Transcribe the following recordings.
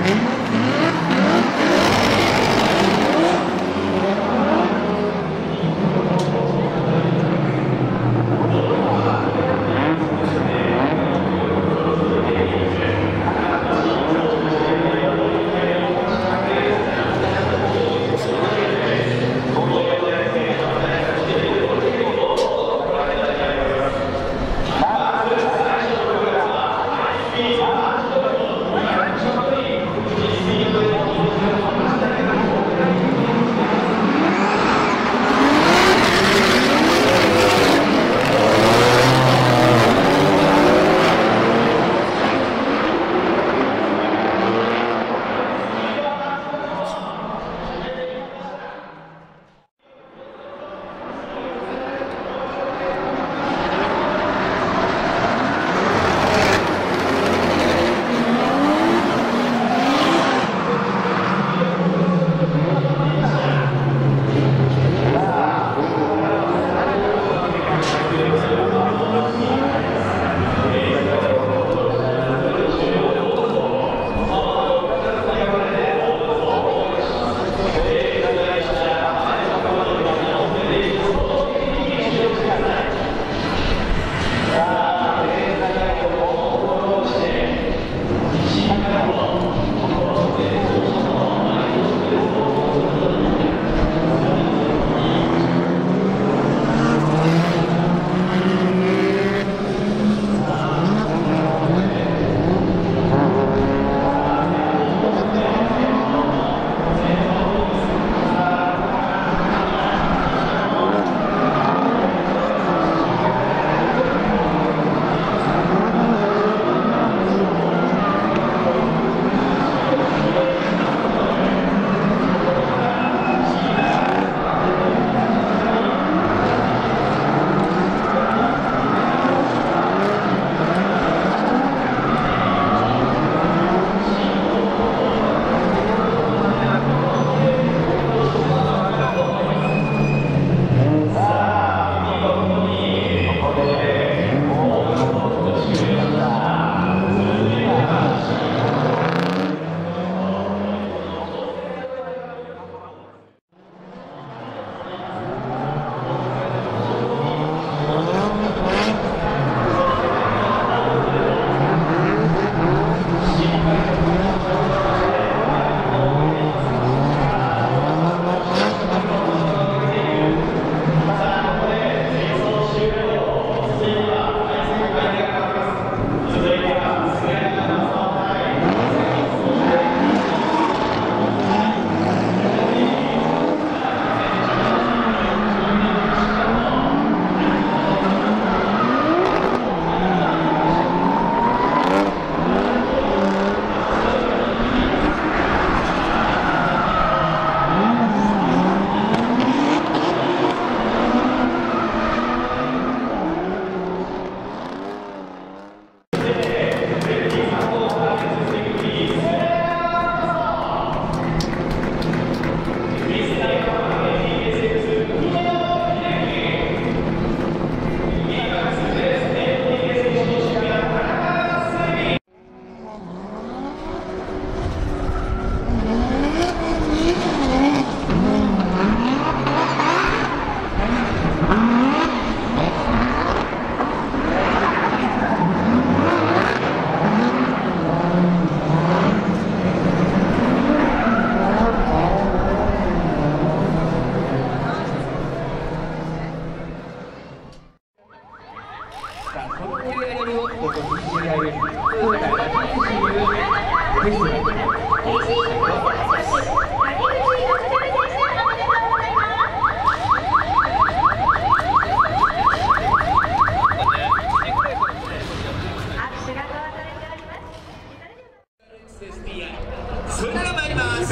それでは参ります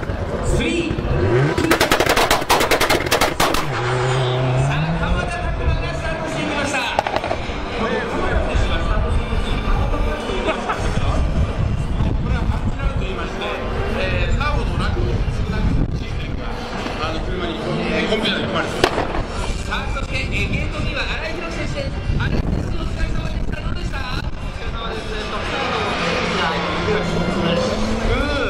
。3、さあ浜田拓馬がスタートしていきました。これ浜田選手がスタートするときにこれはバックラウンドと言いまして、カーブのラック少なくシステムが車にコンピューターで組まれています。さあそしてゲートには新井宏選手です。新井選手お疲れ様でした。どうでした？お疲れ様です。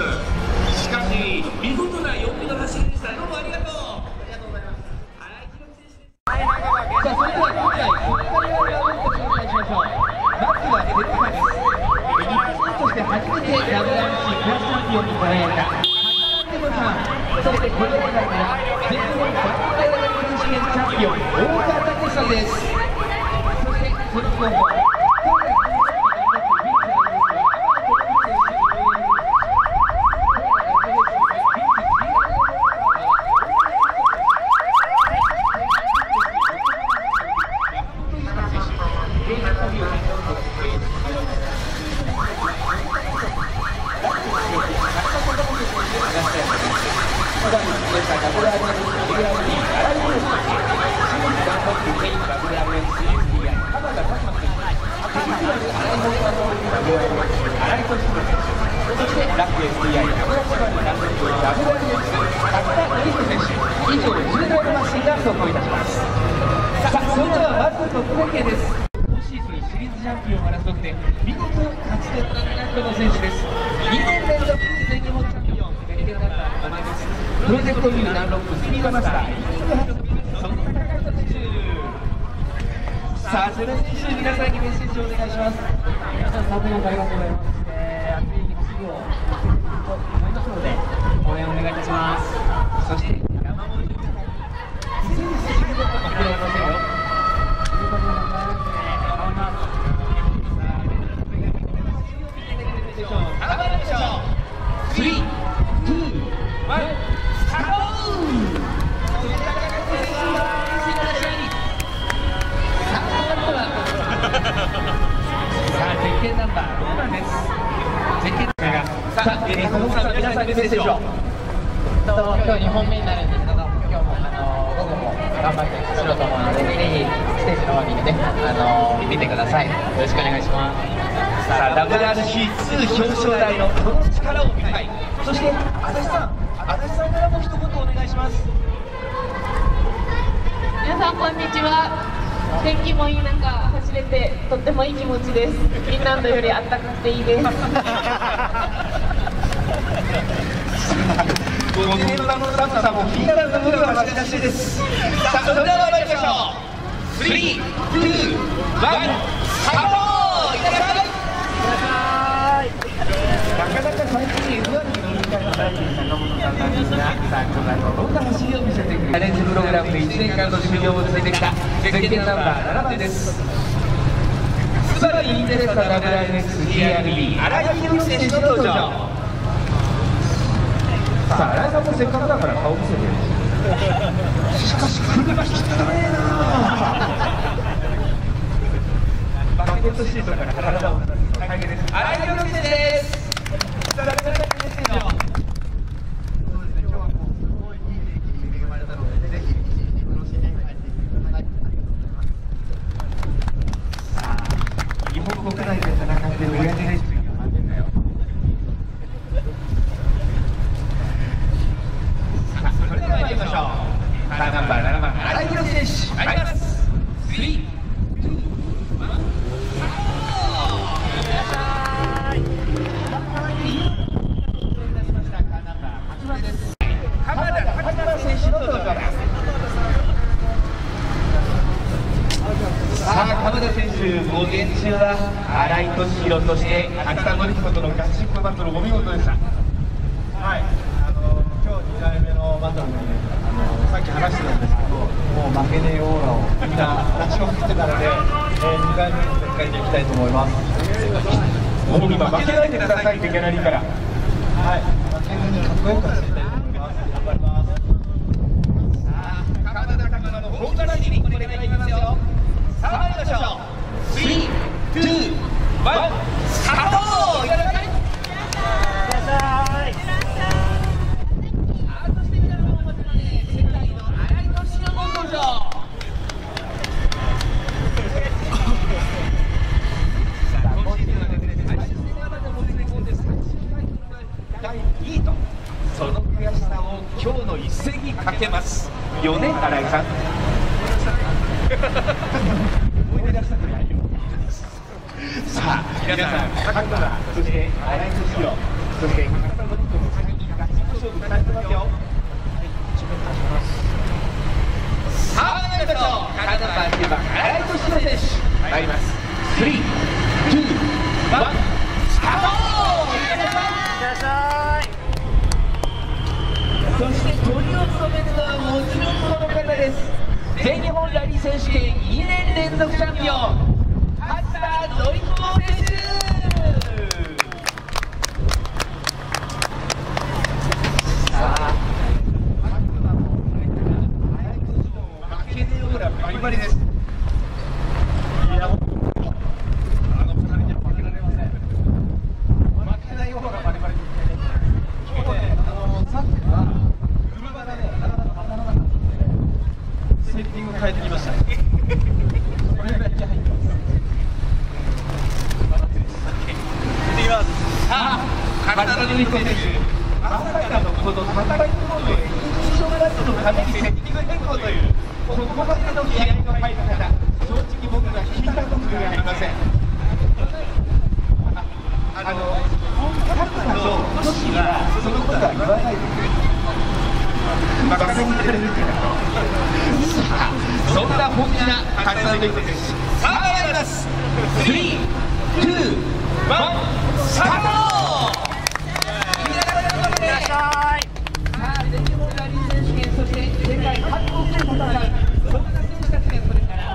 ピオンに輝いた高田デモさん、そしてこの大会から全日本バトル大会選手権チャンピオン太田武さんです。そしてその後方以上10台のマシンが走行いたします。さあ、それではまず特別編です。今シーズンシリーズチャンピオンを争って見事勝ち取ったのがこの選手です。2年連続全日本チャンピオン、ベテランナンバー名前です。プロジェクトビューダンロックスピードマスター、そんな高橋選手。さあ、それでは選手、皆さんにメッセージをお願いします。皆さん、サポートありがとうございます。熱い走りをと思いますので、応援お願いいたします。そして、山本さん、非常に素敵なことが広がりませんよ。頑張りましょう。3、2、1、スタート。さあ、ゼッケンナンバー6番です。ゼッケンナンバーさあ、皆さんにメッセージを。今日2本目になるんですけど、今日も午後も頑張って走ろうと思うので、ぜひステージの方にね、見てください。よろしくお願いします。さあ、WRC2 表彰台のこの力を見たい。そして、足立さんからも一言お願いします。 皆さんこんにちは。天気もいい中走れてとってもいい気持ちです。フィンランドより暖かくていいです。 ご自分のスタッフさんもフィンランドよりは走りらしいです。さあ、それでは参りましょう。3、2、1、スタート。いってらっしゃい。なかなか最近 F1 に乗り換えのない坂本さんなんですが、さあ、この後どんな走りを見せてくれるチャレンジプログラムで1年間の修行を続けてきたゼッケンナンバー7番です。スバルインテレッサ WRX-GRB 荒井宏選手の登場。さあ、新井さんもせっかくだから顔見せて。しかし車汚ねえなバケットシートから体を大変です。新井宏選手です。さあ、皆さんにメッセージを。そうですね、今日はもうすごいいい天気に恵まれたので、ぜひ楽しんで帰っていってください。ありがとうございます。さあ、日本国内で戦っている親父選手が待ってんだよ。さあ、それでは参りましょう。カーナンバー7番、新井宏選手、参ります。3、2、1、鎌田選手、午前中は新井俊弘として芥田典彦との合宿バトルお見事でした。 はい、今日2回目のバトルで、さっき話してたんですけど、もう負けねえオーラをみんな出しまくってたので、2回目も展開でいきたいと思います。 もう今負けないでくださいってギャラリーから。 はい、負けずにかっこよく走りたいと思います。頑張ります。 さあ、鎌田高野の本気走り、これからいきますよ。さあ、参りましょう。3、2、1、スタート。いってらっしゃい。そして皆さんももちろんね、世界の新井俊弘も登場。さあ、今シーズンはですね、最終戦までもつれ込んで最終タイトルが第2位と、その悔しさを今日の一戦にかけますよね、新井さん。思い出出したくないよ。さあ、皆さん、高田、そして新井俊弘、そして高田典彦の先にガチンコ勝負期待してますよ。さあ、参りましょう。カーナンバー9番、新井俊弘選手、参ります。3、2、1、スタート。いってらっしゃい。 です。全日本ラリー選手権2年連続チャンピオン勝田典久選手。さあ負けねえオーラバリバリです。いや、あの2人には負けられません。負けないオーラバリバリです。今日ね、さっきは車がね、なかなか当たらなかったので、セッティング変えてきました。これぐらい気合入ってます。行ってきます。さあ、勝田典久選手、まさかのこの戦いの方で印象がラストのためにセッティング変更という、ここまでの気合の入り方、正直僕が聞いたことがありません。勝田とトシがそのことは言わないでバカにされるっていうか、そんな本気な勝田典久選手、さあやります。3、2、1、スタート。いらっしゃい。さあ、全日本ラリー選手権、そして世界各国で戦うそんな選手たちがこれから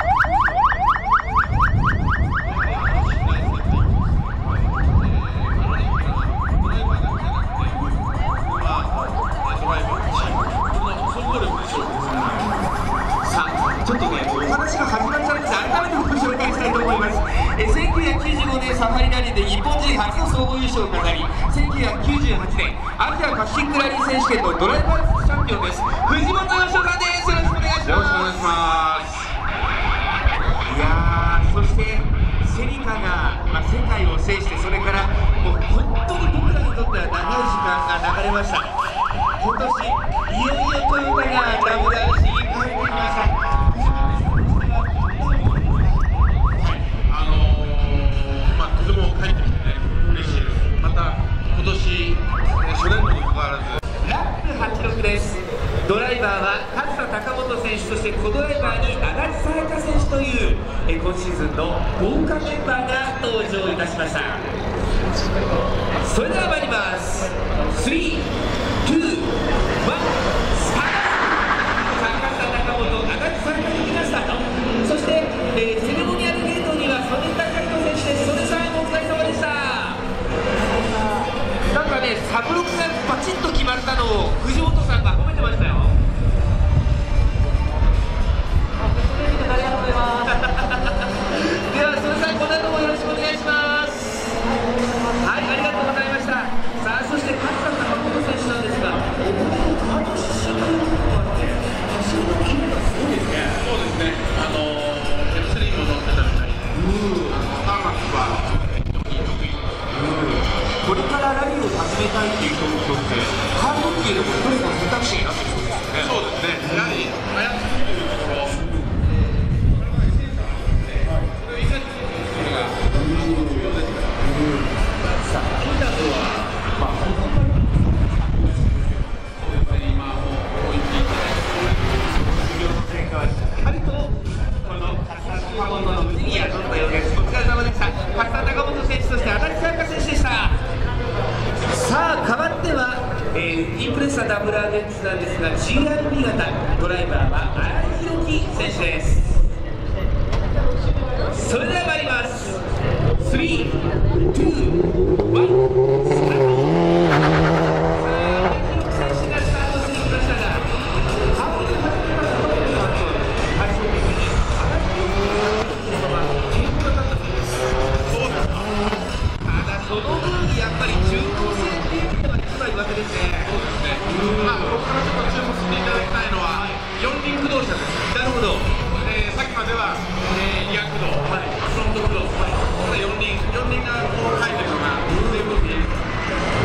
1995年サファリラリーで日本人初の総合優勝を飾り、1998年アジアパシフィックラリー選手権のドライバーズチャンピオンです。藤本義雄さんです。よろしくお願いします。 よろしくお願いします。 いやー、そしてセリカが、世界を制して、それからもう本当に僕らにとっては長い時間が流れました。今年いよいよトヨタが WRC に帰ってきました。 とても帰ってきてね、嬉しいです。また今年初年度にもかかわらずラップ86です。ドライバーは勝田貴元選手、そしてコドライバーに足立沙也加選手という今シーズンの豪華メンバーが登場いたしました。それでは参ります。3、2、1、スタート。勝田貴元、足立沙也加的なスタート。そして、セレモニアルゲートには曽根貴弘選手です。曽根さん、お疲れ様でした。なんかね、サブロクがバチッと決まったのを藤本さんが褒めてましたよ。ありがとうございます。では、曽根さん、この後もよろしくお願いします。はい、ありがとうございました。さあ、そして勝田貴元選手なんですが、今年新記録があって、走りのキレがすごいですね。 そうですね、F3 も乗ってたみたいで、スターバックスは得意。 これからラリーを始めたいっていう人にとってカートっていうのも一つの選択肢になってそうですね。 そうですね、やはり速くというところ、それ以前にすることが重要ですから。 さあ、ピーターズは今もう置いていただいて、 しっかりとこの勝田貴元の腕にやったようです。お疲れ様でした。勝田貴元選手、そして足立沙也加選手でした。さあ、変わっては、インプレッサ WRX なんですが GRB 型、ドライバーは荒井宏樹選手です。それでは参ります。3、2、1、スタート。さあ、荒井宏樹選手がスタートしてきましたが、ハードル始めたところの後、最終的に荒井宏樹選手はテープがかったそうです。 そうですか。 ただ、その分、やっぱり中高生っていうのは一番上手ですね。 そうですね。ここからちょっと注目していただきたいのは四輪駆動車です。 なるほど。 さっきまではリア駆動、フロント駆動、四輪がこう書いてるのが全部見える。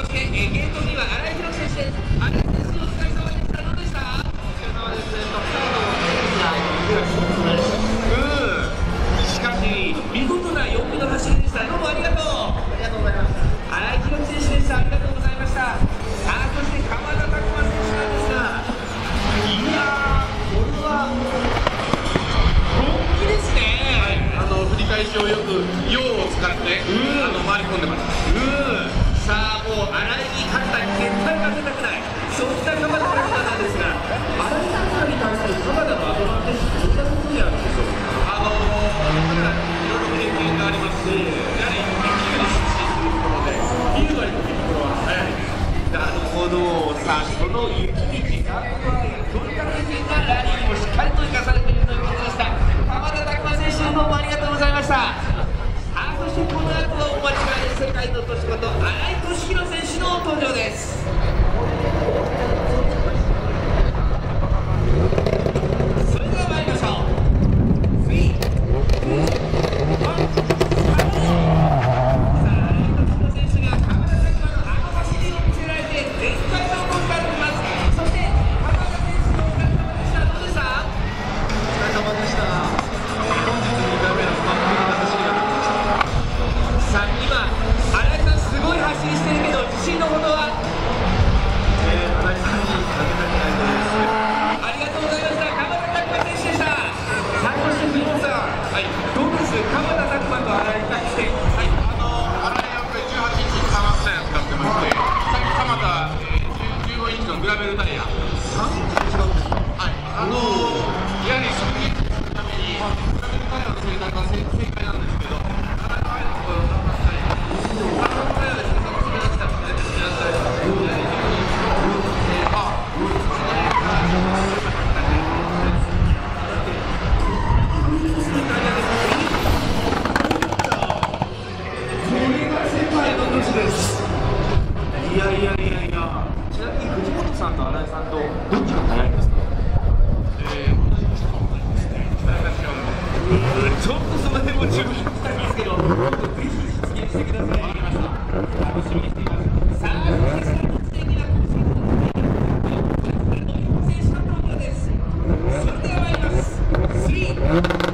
して、ゲートには新井宏樹選手です。新井選手、お疲れ様でした。どうでした？しかし見事な4区の走りでした。どうもありがとう。新井宏樹選手でした。ありがとうございました。さあ、そして鎌田拓馬選手なんですが、いやー、これは本気ですね。 振り返しをよく用を使って、回り込んでます。 さあ、もう新井に勝ったら絶対負けたくない、そういった鎌田拓馬なんですが、新井拓馬に対する鎌田のアドバンテージってどんなところにあるんでしょうか？ いろいろ経験がありますし、やはり一気に失神するところで、理由がありというところは早いです。 なるほど。さあ、その雪にどういった経験がラリーにもしっかりと生かされているということでした。鎌田拓馬選手、どうもありがとうございました。さあ、そしてこの後はお待ちかね、世界の年こと新井俊弘選手の登場です。それでは参りましょう。 グラベルタイヤ、やはり衝撃するためにグラベルタイヤの生態が正解なんですけど、 さんと新井さんとどっちが速いんですか？ちょっとその辺も注目したいんですけど、ぜひ実現してください。わかりました。楽しみにしています。さあ、そして素敵な更新の選手の登場です。それでは参ります。3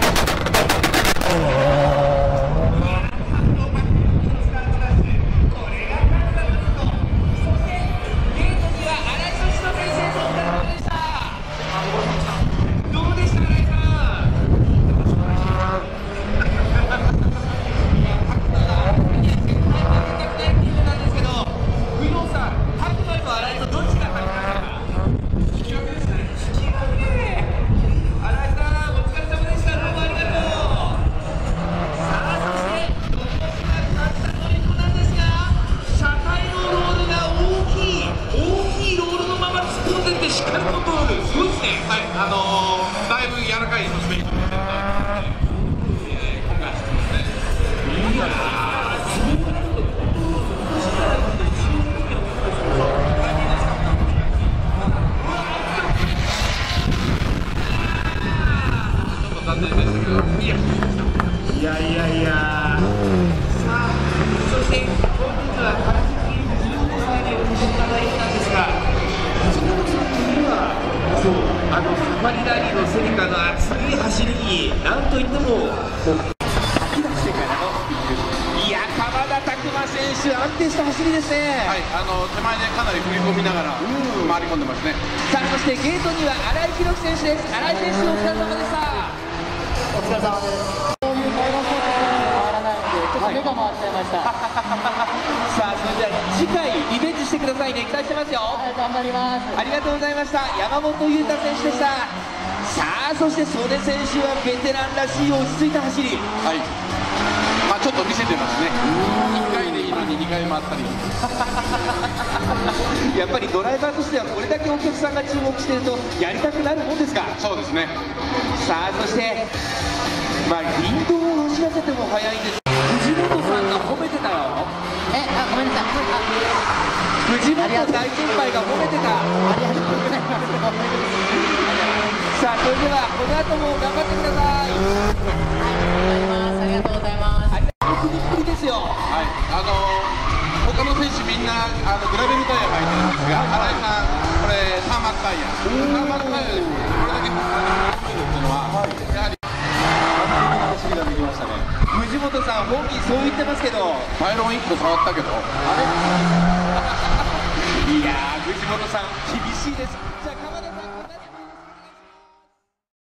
だいぶ柔らかいサスペンションになってるので、今回走ってますね。ちょっと残念ですけど、 いやさあ、そして本日は原宿15歳でお越しいただいたんですが、その時にはそう、サファリラリーのセリカの熱い走りに何といっても吐き出してからのスピード。いや、鎌田拓馬選手、安定した走りですね。 はい、手前でかなり振り込みながら回り込んでますね。 さあ、そしてゲートには新井宏樹選手です。新井選手、お疲れ様でした。 お疲れ様です。そういう対応スポーツに回らないので、ちょっと目が回っちゃいました。 さあ、それでは次回リベンジしてくださいね。期待してますよ。 はい、頑張ります。 ありがとうございました。山本裕太選手でした。さあ、そして曽根選手はベテランらしい落ち着いた走り。 はい、ちょっと見せてますね。1回でいいのに2回回ったり。 やっぱりドライバーとしてはこれだけお客さんが注目しているとやりたくなるもんですか？ そうですね。 さあ、そして林道を走らせても速いんです。藤本さんが褒めてたよ。 ごめんなさい。 藤本大先輩が褒めてた。 ありがとうございます。 さあ、それではこの後も頑張ってください。 ありがとうございます。 ありがとうございます。ですよ。 はい、他の選手みんなそう言ってますけど、 パイロン1個触ったけどいやー、藤本さん厳しいです。